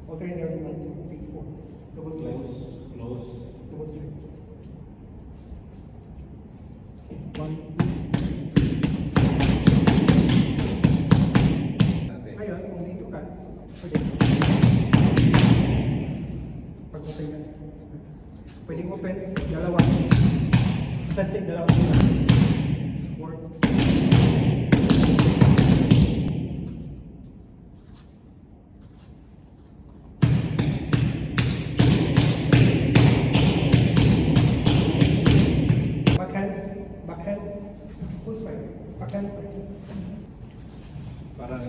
Alternate 1, 2, 3, 4. Double slide. Close. Double slide. 1, 2. Ngayon, kung dito ka, pwede. Pag open ka, pwedeng open, dalawa. Isa stick, dalawa. 4. Backhand, full strike, backhand. Parang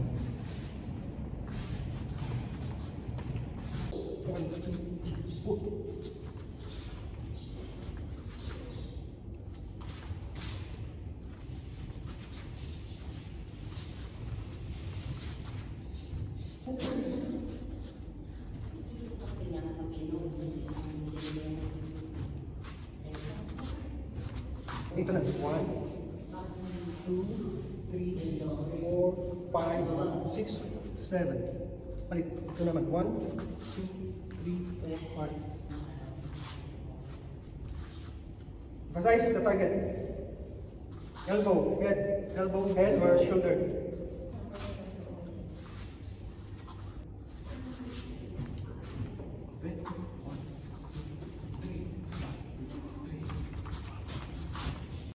dito na. 1, 2, 3, 4, 5, 6, 7. Balik. Ito naman. 1, 2, 3, 4, 5. Emphasize the target. Elbow, head or shoulder.